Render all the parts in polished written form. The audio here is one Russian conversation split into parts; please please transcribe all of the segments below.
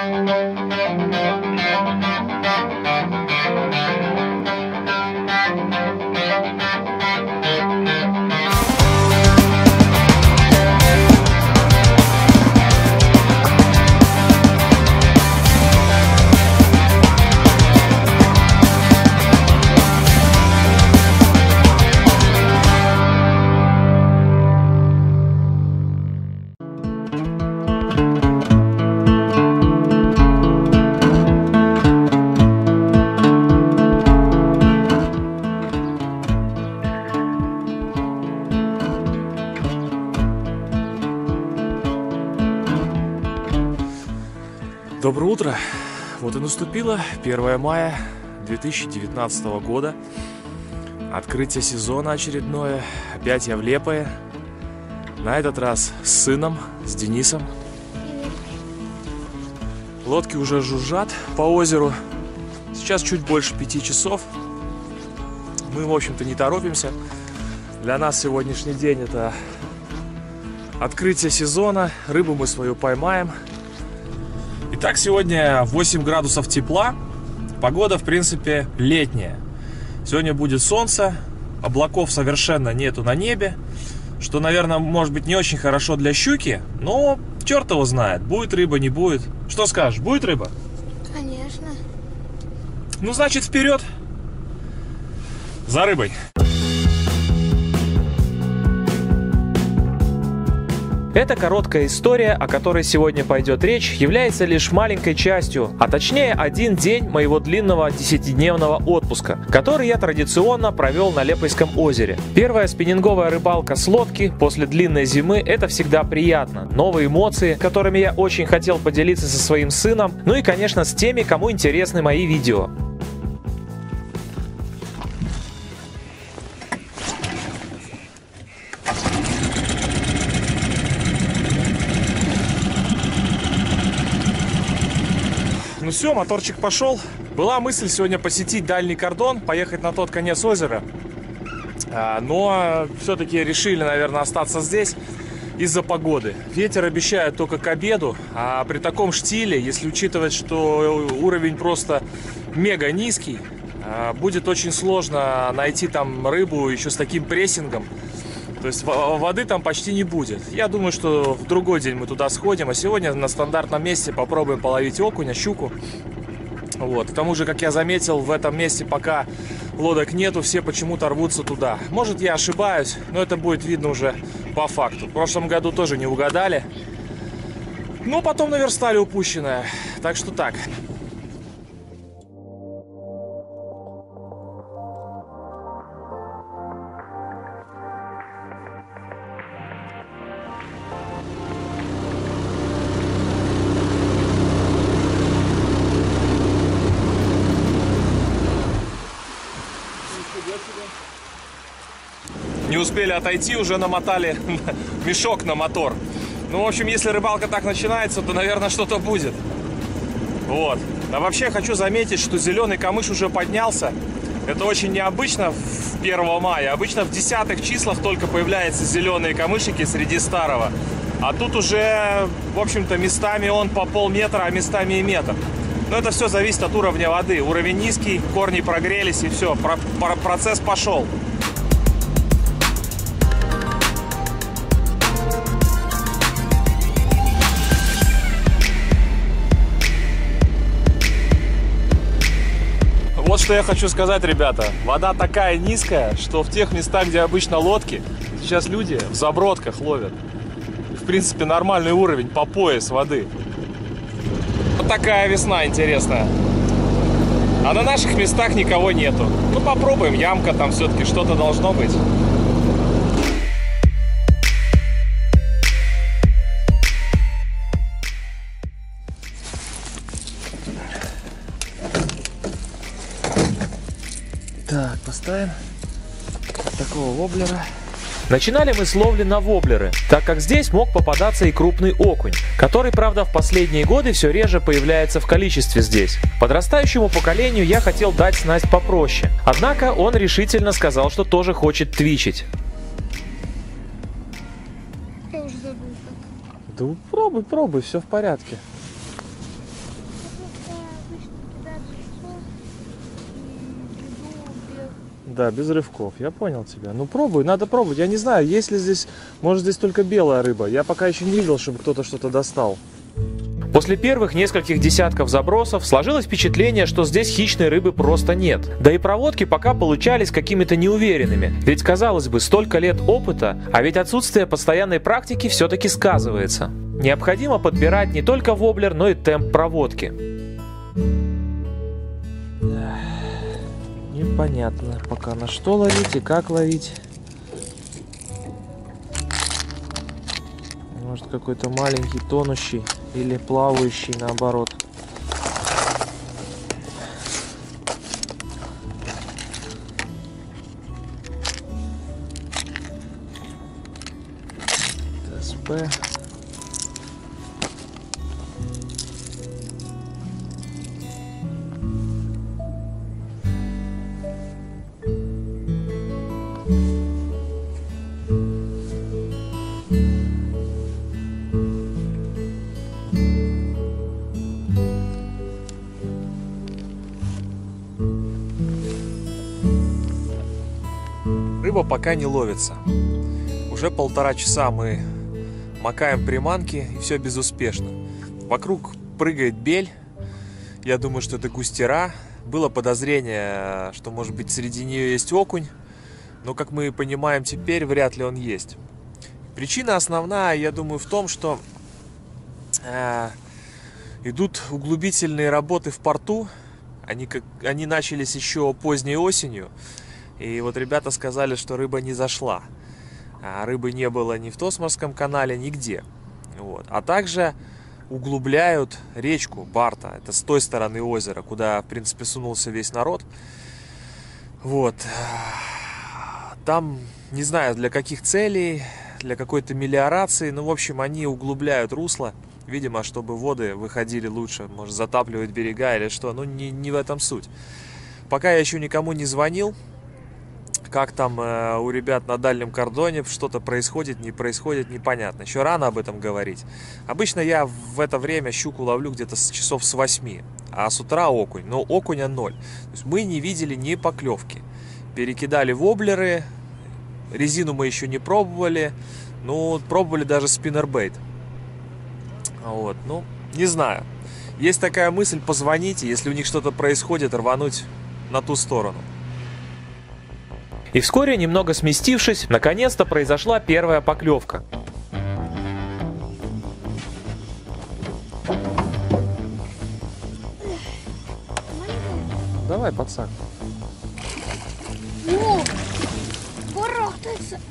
Доброе утро! Вот и наступило 1 мая 2019 года. Открытие сезона очередное. Опять я в Лепое. На этот раз с сыном, с Денисом. Лодки уже жужжат по озеру. Сейчас чуть больше 5 часов. Мы, в общем-то, не торопимся. Для нас сегодняшний день это открытие сезона. Рыбу мы свою поймаем. Итак, сегодня 8 градусов тепла. Погода, в принципе, летняя. Сегодня будет солнце. Облаков совершенно нету на небе. Что, наверное, может быть не очень хорошо для щуки. Но черт его знает. Будет рыба, не будет. Что скажешь, будет рыба? Конечно. Ну, значит, вперед. За рыбой. Эта короткая история, о которой сегодня пойдет речь, является лишь маленькой частью, а точнее один день моего длинного 10-дневного отпуска, который я традиционно провел на Лепойском озере. Первая спиннинговая рыбалка с лодки после длинной зимы – это всегда приятно. Новые эмоции, которыми я очень хотел поделиться со своим сыном, ну и, конечно, с теми, кому интересны мои видео. Ну все, моторчик пошел. Была мысль сегодня посетить дальний кордон, поехать на тот конец озера. Но все-таки решили, наверное, остаться здесь из-за погоды. Ветер обещает только к обеду, а при таком штиле, если учитывать, что уровень просто мега низкий, будет очень сложно найти там рыбу еще с таким прессингом. То есть воды там почти не будет. Я думаю, что в другой день мы туда сходим, а сегодня на стандартном месте попробуем половить окуня, щуку. Вот. К тому же, как я заметил, в этом месте пока лодок нету, все почему-то рвутся туда. Может, я ошибаюсь, но это будет видно уже по факту. В прошлом году тоже не угадали. Но потом наверстали упущенное. Так что так. Не успели отойти, уже намотали мешок на мотор. Ну, в общем, если рыбалка так начинается, то, наверное, что-то будет. Вот. А вообще хочу заметить, что зеленый камыш уже поднялся. Это очень необычно в 1 мая. Обычно в 10-х числах только появляются зеленые камышики среди старого. А тут уже, в общем-то, местами он по полметра, а местами и метр. Но это все зависит от уровня воды. Уровень низкий, корни прогрелись, и все, процесс пошел. Вот что я хочу сказать, ребята. Вода такая низкая, что в тех местах, где обычно лодки, сейчас люди в забродках ловят. В принципе, нормальный уровень по пояс воды. Вот такая весна интересная. А на наших местах никого нету. Ну, попробуем. Ямка там все-таки что-то должно быть. Так, поставим такого воблера. Начинали мы с ловли на воблеры, так как здесь мог попадаться и крупный окунь, который, правда, в последние годы все реже появляется в количестве здесь. Подрастающему поколению я хотел дать снасть попроще, однако он решительно сказал, что тоже хочет твичить. Я уже забыл как. Да пробуй, все в порядке. Да, без рывков. Я понял тебя. Ну пробуй, надо пробовать. Я не знаю, есть ли здесь, может здесь только белая рыба. Я пока еще не видел, чтобы кто-то что-то достал. После первых нескольких десятков забросов сложилось впечатление, что здесь хищной рыбы просто нет. Да и проводки пока получались какими-то неуверенными. Ведь, казалось бы, столько лет опыта, а ведь отсутствие постоянной практики все-таки сказывается. Необходимо подбирать не только воблер, но и темп проводки. Непонятно пока на что ловить и как ловить. Может какой-то маленький тонущий или плавающий наоборот. ТСП. Рыба пока не ловится. Уже 1,5 часа мы макаем приманки, и все безуспешно. Вокруг прыгает бель. Я думаю, что это густера. Было подозрение, что, может быть, среди нее есть окунь. Но, как мы понимаем теперь, вряд ли он есть. Причина основная, я думаю, в том, что идут углубительные работы в порту. Они начались еще поздней осенью. И вот ребята сказали, что рыба не зашла. Рыбы не было ни в Тосморском канале, нигде. Вот. А также углубляют речку Барта. Это с той стороны озера, куда, в принципе, сунулся весь народ. Вот. Там, не знаю, для каких целей, для какой-то мелиорации. Ну, в общем, они углубляют русло. Видимо, чтобы воды выходили лучше. Может, затапливать берега или что. Ну, не в этом суть. Пока я еще никому не звонил. Как там у ребят на дальнем кордоне что-то происходит, не происходит, непонятно. Еще рано об этом говорить. Обычно я в это время щуку ловлю где-то с часов с 8. А с утра окунь. Но окуня 0. То есть мы не видели ни поклевки. Перекидали воблеры. Резину мы еще не пробовали. Ну, пробовали даже спиннербейт. Вот, ну, не знаю. Есть такая мысль, позвоните, если у них что-то происходит, рвануть на ту сторону. И вскоре, немного сместившись, наконец-то произошла первая поклевка. Давай, пацан. О, барахтается.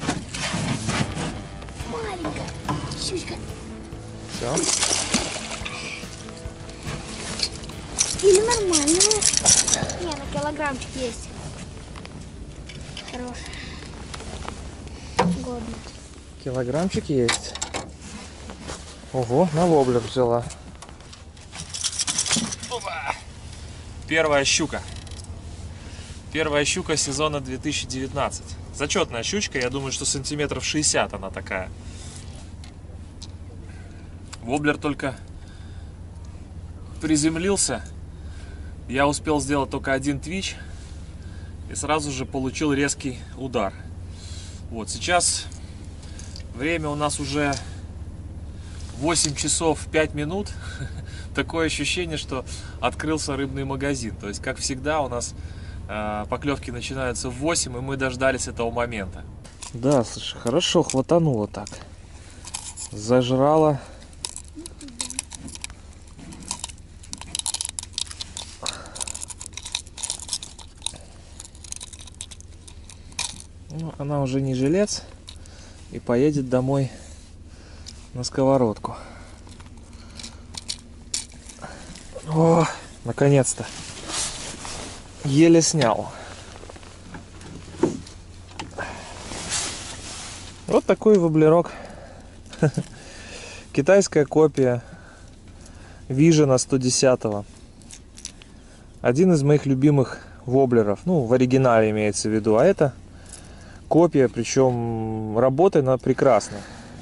Маленькая щучка. Все. Или нормальная. Не, на килограммчик есть. Хороший. Годно. Килограммчик есть. Ого, на воблер взяла. Опа! Первая щука. Первая щука сезона 2019. Зачетная щучка, я думаю, что сантиметров 60 она такая. Воблер только приземлился. Я успел сделать только один твич. И сразу же получил резкий удар. Вот, сейчас время у нас уже 8 часов 5 минут. Такое ощущение, что открылся рыбный магазин. То есть, как всегда, у нас поклевки начинаются в 8, и мы дождались этого момента. Да, слушай, хорошо хватануло так. Зажрала. Ну, она уже не жилец и поедет домой на сковородку. О, наконец-то. Еле снял. Вот такой воблерок. Китайская копия Vision 110-го. Один из моих любимых воблеров. Ну, в оригинале имеется в виду. А это копия, причем работает она прекрасно.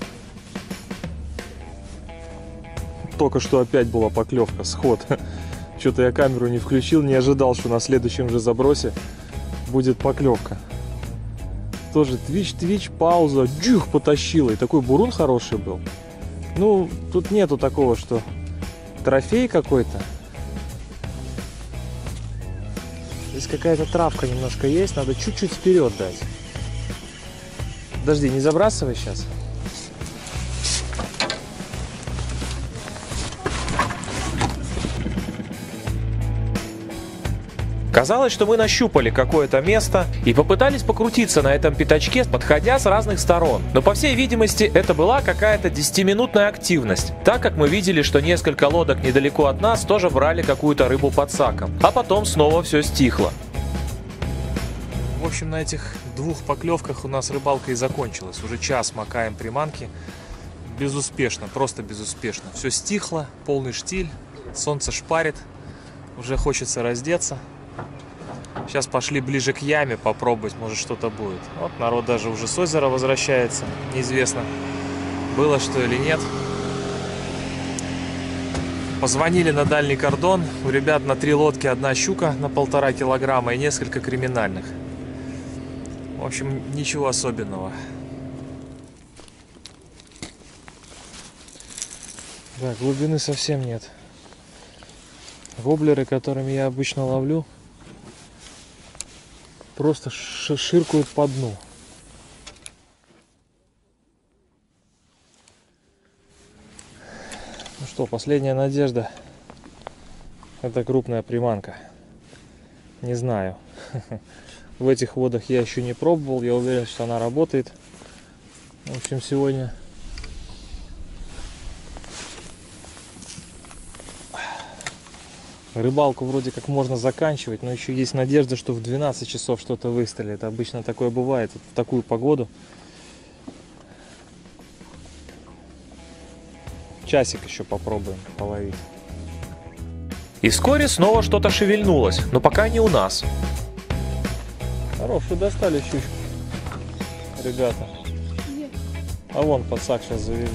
Только что опять была поклевка, сход. Что-то я камеру не включил, не ожидал, что на следующем же забросе будет поклевка. Тоже твич, пауза, джух, потащила. И такой бурун хороший был. Ну, тут нету такого, что трофей какой-то. Здесь какая-то травка немножко есть, надо чуть-чуть вперед дать. Подожди, не забрасывай сейчас. Казалось, что мы нащупали какое-то место и попытались покрутиться на этом пятачке, подходя с разных сторон. Но, по всей видимости, это была какая-то 10-минутная активность, так как мы видели, что несколько лодок недалеко от нас тоже брали какую-то рыбу под саком. А потом снова все стихло. В общем, на этих двух поклевках у нас рыбалка и закончилась. Уже час макаем приманки. Безуспешно, просто безуспешно. Все стихло, полный штиль, солнце шпарит. Уже хочется раздеться. Сейчас пошли ближе к яме попробовать, может что-то будет. Вот народ даже уже с озера возвращается. Неизвестно, было что или нет. Позвонили на дальний кордон. У ребят на 3 лодки 1 щука на 1,5 килограмма и несколько криминальных. В общем, ничего особенного. Да, глубины совсем нет. Воблеры, которыми я обычно ловлю, просто ширкают по дну. Ну что, последняя надежда. Это крупная приманка. Не знаю. В этих водах я еще не пробовал. Я уверен, что она работает. В общем, сегодня рыбалку вроде как можно заканчивать, но еще есть надежда, что в 12 часов что-то выстрелит. Обычно такое бывает в такую погоду. Часик еще попробуем половить. И вскоре снова что-то шевельнулось, но пока не у нас. Хорошую достали щучку, ребята. А вон подсак сейчас завели.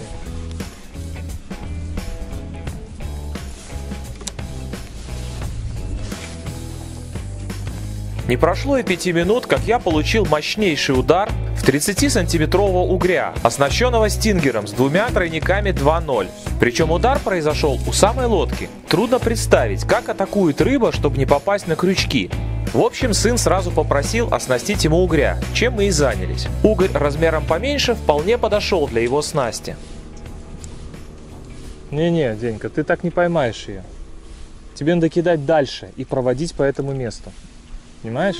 Не прошло и 5 минут, как я получил мощнейший удар в 30-сантиметрового угря, оснащенного стингером с 2 тройниками 2.0. Причем удар произошел у самой лодки. Трудно представить, как атакует рыба, чтобы не попасть на крючки. В общем, сын сразу попросил оснастить ему угря, чем мы и занялись. Угорь размером поменьше вполне подошел для его снасти. Не-не, Денька, ты так не поймаешь ее. Тебе надо кидать дальше и проводить по этому месту. Понимаешь?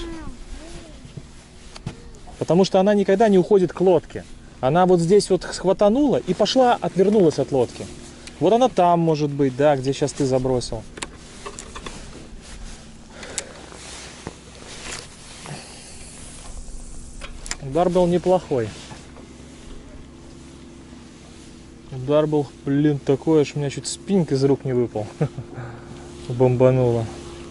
Потому что она никогда не уходит к лодке. Она вот здесь вот схватанула и пошла, отвернулась от лодки. Вот она там может быть, да, где сейчас ты забросил. Удар был неплохой. Удар был, блин, такой, аж у меня чуть спиннинг из рук не выпал. Бомбануло.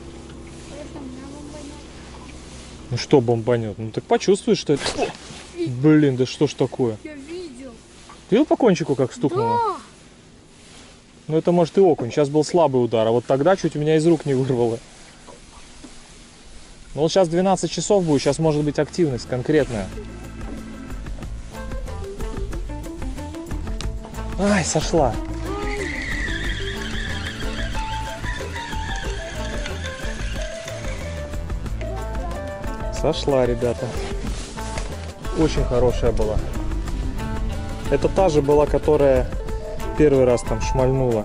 Ну что бомбанет? Ну так почувствуешь, что это... Блин, да что ж такое? Я видел. Ты видел по кончику, как стукнуло? Да. Ну это может и окунь. Сейчас был слабый удар, а вот тогда чуть у меня из рук не вырвало. Ну вот сейчас 12 часов будет, сейчас может быть активность конкретная. Ай, сошла. Сошла, ребята. Очень хорошая была. Это та же была, которая первый раз там шмальнула.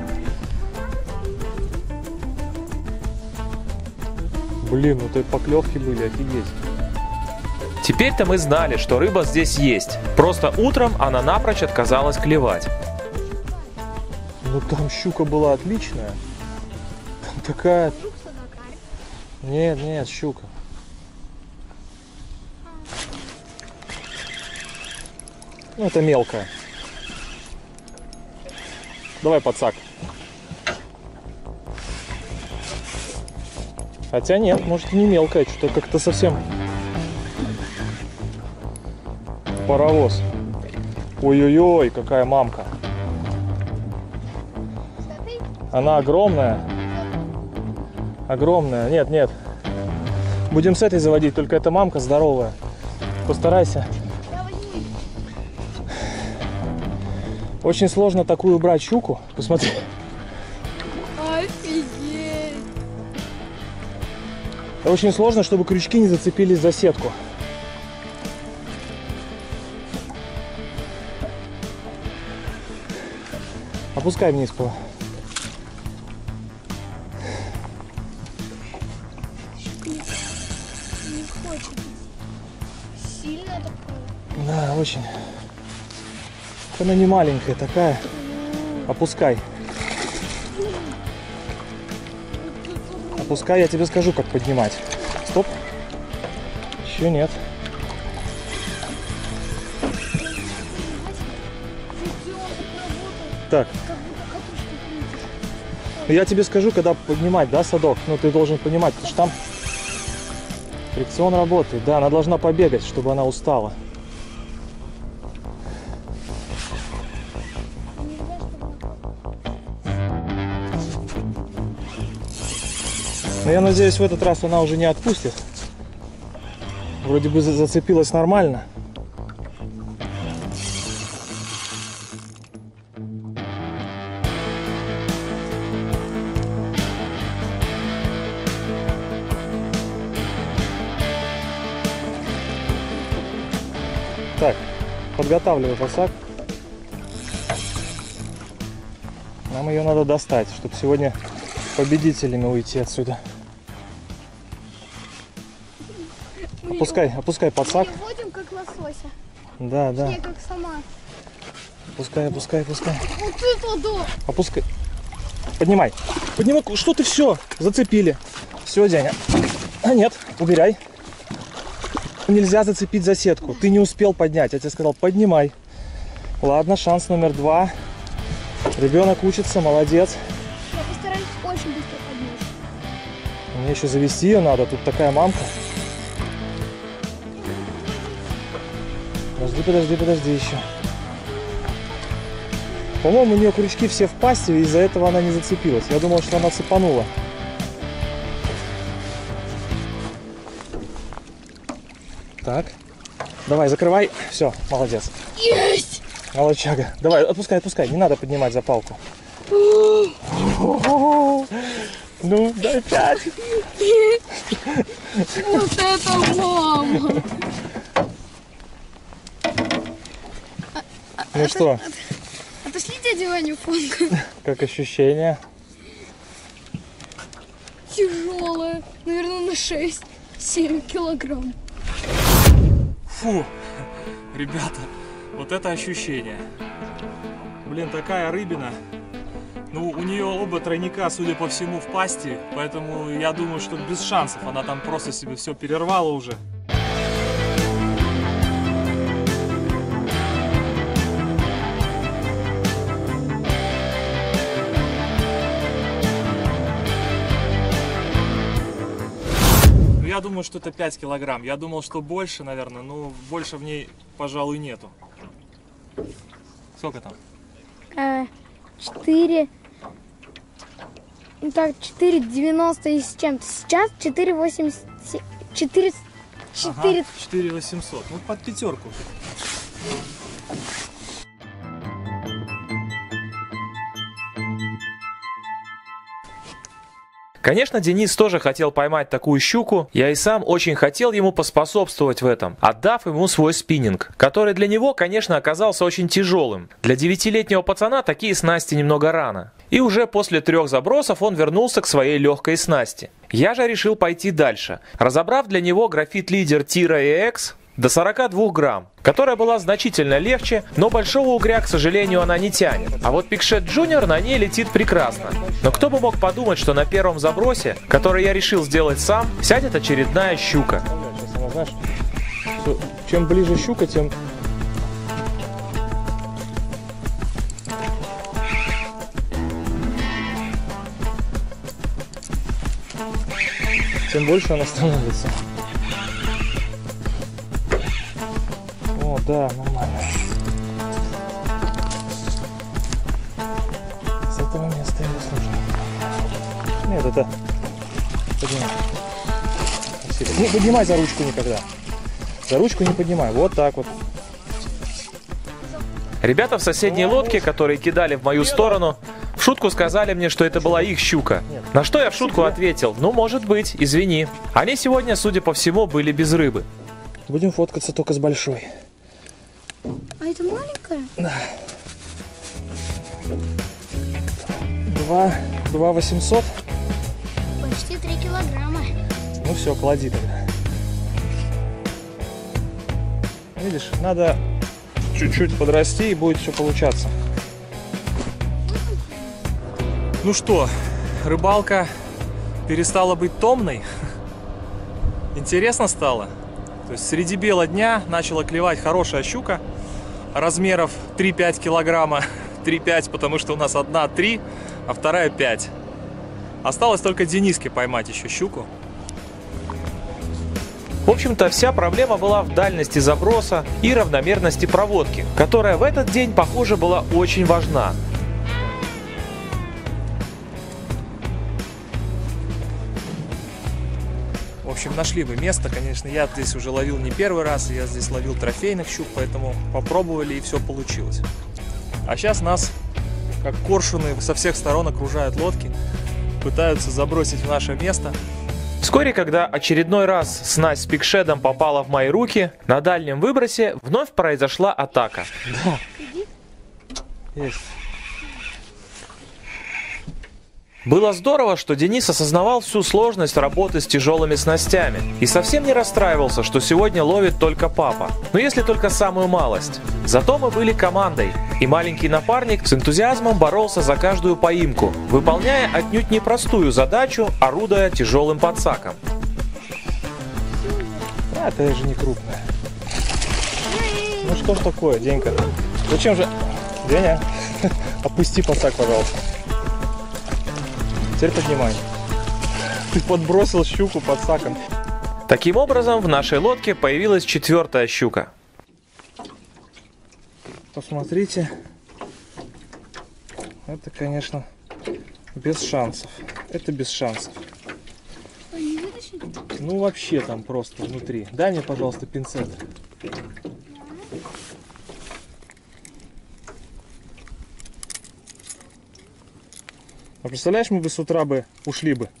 Блин, вот эти поклевки были, офигеть. Теперь-то мы знали, что рыба здесь есть. Просто утром она напрочь отказалась клевать. Ну там щука была отличная. Там такая... Нет, нет, щука. Ну это мелкая. Давай подсак. Хотя нет, может и не мелкая, что-то как-то совсем паровоз. Ой-ой-ой, какая мамка. Она огромная. Огромная. Нет, нет. Будем с этой заводить, только эта мамка здоровая. Постарайся. Да, возьми. Очень сложно такую брать щуку. Посмотри. Офигеть. Очень сложно, чтобы крючки не зацепились за сетку. Опускай вниз его. Не хочет. Сильная такая. Да, очень. Она не маленькая такая. Опускай. Опускай, я тебе скажу, как поднимать. Стоп. Еще нет. Так. Я тебе скажу, когда поднимать, да, садок? Ну, ты должен понимать, потому что там фрикцион работает. Да, она должна побегать, чтобы она устала. Но я надеюсь, в этот раз она уже не отпустит. Вроде бы зацепилась нормально. Так, подготавливаю пасак. Нам ее надо достать, чтобы сегодня победителями уйти отсюда. Опускай подсак. Переводим как лосося. Да, да. Я как сама. Опускай. Вот это да. Опускай. Поднимай. Поднимай. Что ты все? Зацепили. Все, Деня. А нет, убирай. Нельзя зацепить за сетку. Ты не успел поднять. Я тебе сказал, поднимай. Ладно, шанс номер 2. Ребенок учится, молодец. Я постараюсь очень быстро поднять. Мне еще завести ее надо. Тут такая мамка. Подожди еще. По-моему, у нее крючки все в пасти, и из-за этого она не зацепилась. Я думал, что она цепанула. Так. Давай, закрывай. Все, молодец. Есть! Молодчага. Давай, отпускай. Не надо поднимать за палку. Ну, дай 5. Вот это мама! Ну что, Отошли дядю Ваню фонку. как ощущения? Тяжелая. Наверное, на 6-7 килограмм. Фу, ребята, вот это ощущение. Блин, такая рыбина. Ну, у нее оба тройника, судя по всему, в пасти. Поэтому я думаю, что без шансов. Она там просто себе все перервала уже. Я думаю, что это 5 килограмм. Я думал, что больше, наверное, но больше в ней, пожалуй, нету. Сколько там? 4. Так, 4,90 и с чем-то. Сейчас 4,80. 4. 4800. Ну, под пятерку. Конечно, Денис тоже хотел поймать такую щуку, я и сам очень хотел ему поспособствовать в этом, отдав ему свой спиннинг, который для него, конечно, оказался очень тяжелым. Для 9-летнего пацана такие снасти немного рано. И уже после 3 забросов он вернулся к своей легкой снасти. Я же решил пойти дальше, разобрав для него графит-лидер Tira EX до 42 грамм, которая была значительно легче, но большого угря, к сожалению, она не тянет. А вот Pixet Junior на ней летит прекрасно. Но кто бы мог подумать, что на первом забросе, который я решил сделать сам, сядет очередная щука. Сейчас она, знаешь, чем ближе щука, тем... тем больше она становится. О, да, нормально. С этого места ее слушаю. Нет, это... тихо. Не поднимай за ручку никогда. За ручку не поднимай. Вот так вот. Ребята в соседней лодке, которые кидали в мою сторону, в шутку сказали мне, что это была их щука. На что я в шутку ответил: ну, может быть, извини. Они сегодня, судя по всему, были без рыбы. Будем фоткаться только с большой. А это маленькая? Да. 2 800. Почти 3 килограмма. Ну все, клади тогда. Видишь, надо чуть-чуть подрасти, и будет все получаться. Ну что, рыбалка перестала быть томной. Интересно стало. То есть среди бела дня начала клевать хорошая щука размеров 3-5 килограмма. 3-5, потому что у нас одна 3, а вторая 5. Осталось только Дениске поймать еще щуку. В общем-то, вся проблема была в дальности заброса и равномерности проводки, которая в этот день, похоже, была очень важна. В общем, нашли мы место, конечно, я здесь уже ловил не первый раз, я здесь ловил трофейных щук, поэтому попробовали, и все получилось. А сейчас нас, как коршуны, со всех сторон окружают лодки, пытаются забросить в наше место. Вскоре, когда очередной раз снасть с пикшедом попала в мои руки, на дальнем выбросе вновь произошла атака. Да. Есть. Было здорово, что Денис осознавал всю сложность работы с тяжелыми снастями и совсем не расстраивался, что сегодня ловит только папа. Но если только самую малость. Зато мы были командой, и маленький напарник с энтузиазмом боролся за каждую поимку, выполняя отнюдь непростую задачу, орудуя тяжелым подсаком. А, это же не крупная. Ну что ж такое, Денька? Зачем же... Деня, опусти подсак, пожалуйста. Теперь поднимай. Ты подбросил щуку подсаком. Таким образом, в нашей лодке появилась 4-я щука. Посмотрите. Это, конечно, без шансов. Это без шансов. Ну, вообще там просто внутри. Дай мне, пожалуйста, пинцет. А представляешь, мы бы с утра бы ушли бы.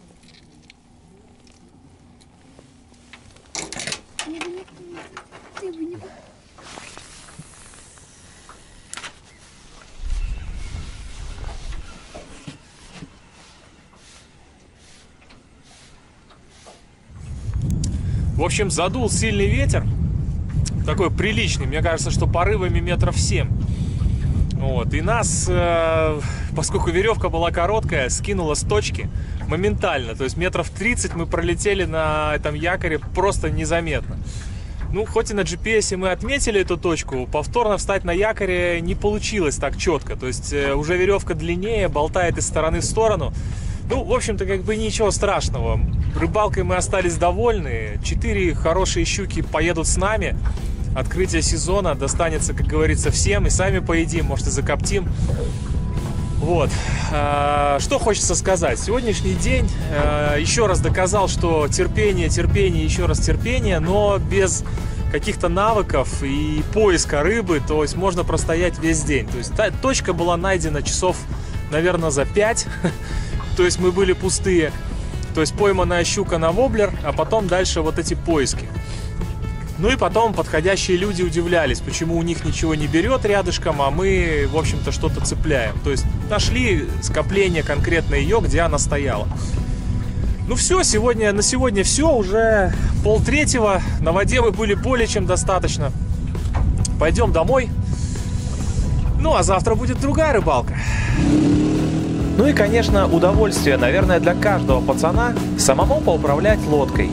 В общем, задул сильный ветер, такой приличный, мне кажется, что порывами метров 7. Вот. И нас, поскольку веревка была короткая, скинула с точки моментально. То есть метров 30 мы пролетели на этом якоре просто незаметно. Ну, хоть и на GPS мы отметили эту точку, повторно встать на якоре не получилось так четко. То есть уже веревка длиннее, болтает из стороны в сторону. Ну, в общем-то, как бы ничего страшного. Рыбалкой мы остались довольны. 4 хорошие щуки поедут с нами. Открытие сезона достанется, как говорится, всем. И сами поедим, может, и закоптим. Вот. Что хочется сказать. Сегодняшний день еще раз доказал, что терпение, терпение, еще раз терпение. Но без каких-то навыков и поиска рыбы, то есть можно простоять весь день. То есть точка была найдена часов, наверное, за 5. То есть мы были пустые. То есть пойманная щука на воблер, а потом дальше вот эти поиски. Ну и потом подходящие люди удивлялись, почему у них ничего не берет рядышком, а мы, в общем-то, что-то цепляем. То есть нашли скопление конкретно ее, где она стояла. Ну все, на сегодня все, уже 2:30, на воде мы были более чем достаточно. Пойдем домой. Ну а завтра будет другая рыбалка. Ну и, конечно, удовольствие, наверное, для каждого пацана самому поуправлять лодкой.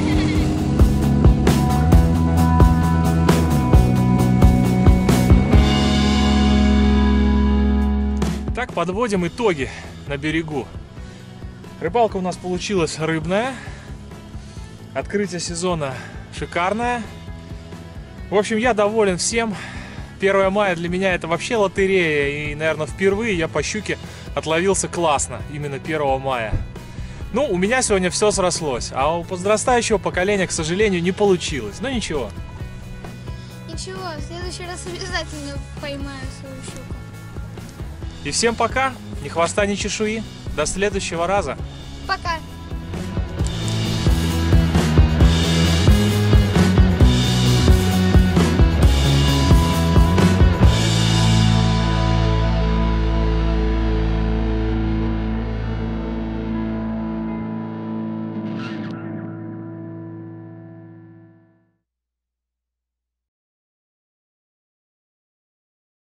Так, подводим итоги на берегу. Рыбалка у нас получилась рыбная. Открытие сезона шикарное. В общем, я доволен всем. 1 мая для меня это вообще лотерея. И, наверное, впервые я по щуке отловился классно. Именно 1 мая. Ну, у меня сегодня все срослось, а у подрастающего поколения, к сожалению, не получилось. Но ничего. Ничего, в следующий раз обязательно поймаю свою щуку. И всем пока, ни хвоста, ни чешуи. До следующего раза. Пока.